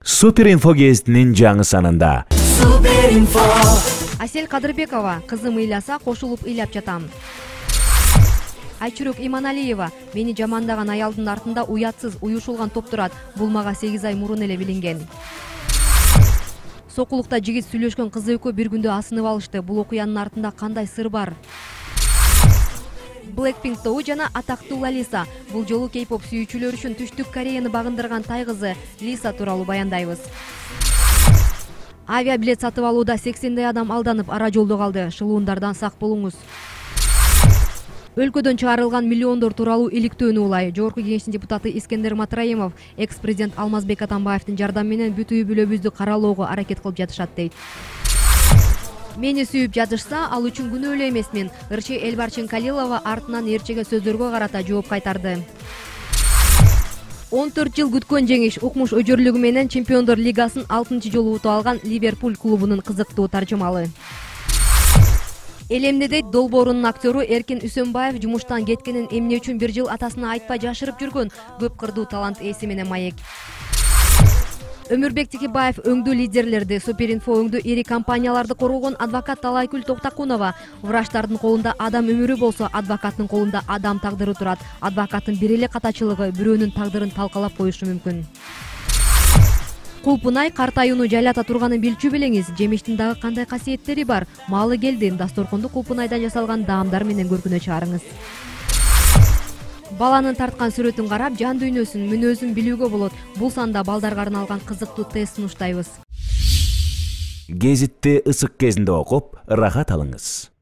Суперинфо гезитинин жаңы санында. Суперинфо. Асель Кадырбекова, кызым ыйласа кошулуп ыйлап жатам. Айчүрөк Иманалиева, мени жамандаган аялдын артында уятсыз уюшулган топ турат. Бул мага 8 ай мурун эле билинген. Сокулукта жигит сүйлөшкөн кыз экөө бир күндө асынып алышты. Бул окуянын артында кандай сыр бар? Blackpink тобу жана атактуу Лалиса. Бул жолу кей-поп сүйүүчүлөр үчүн Түштүк Кореяны багындырган тай кызы Лиса тууралуу баяндайбыз. Авиабилет сатып алууда 80 адам алданып ара жолдо калды. Шылуундардан сак болуңуз. Өлкөдөн чыгарылган миллиондор тууралуу иликтөөнү улай. Жогорку Кеңештин депутаты Искендер Матраимов экс-президент Алмазбек Атамбаевдин жардамы менен бүт үй-бүлөбүздү каралоого аракет кылып жатышат дейт. Мени сүйүп жатышса, ал үчүн күнөөлүү эмесмин. Ырчы Элбарчин Калилова артынан Эрчеге сөздөргө карата жооп кайтарды. 14 жыл күткөн жеңиш укмуш өжөрлүгү менен Чемпиондор лигасын 6 жолу утуп алган Ливерпуль клубунун кызыктуу таржымалы. Элемде дейт Долбоорунун актёру Эркин Үсөнбаев жумуштан кеткенин эмне үчүн бир жыл атасына айтпай жашырып жүргөн көп кырдуу талант ээси менен маек. Өмүрбек Текебаев өңдүү лидерлерди, Суперинфо өңдүү ири компанияларды коргогон адвокат Талайкүл Токтакунова. Врачтардын колунда адам өмүрү болсо, адвокаттын колунда адам тагдыры турат. Адвокаттын бир эле катачылыгы бирөөнүн тагдырын талкалап коюшу мүмкүн. Кулпунай картаюуну жайлата турганын билчү белеңиз. Жемиштин дагы кандай касиеттери бар? Маалы келди, дасторконду кулпунайдан жасалган даамдар менен көркүнө чыгарыңыз. Баланын тарткан сүрөтүн карап, жан дүйнөсүн, мүнөзүн билүүгө болот. Бул санда балдарга арналган кызыктуу тест сунуштайбыз. Гезитти ысык кезинде окуп, рахат алыңыз.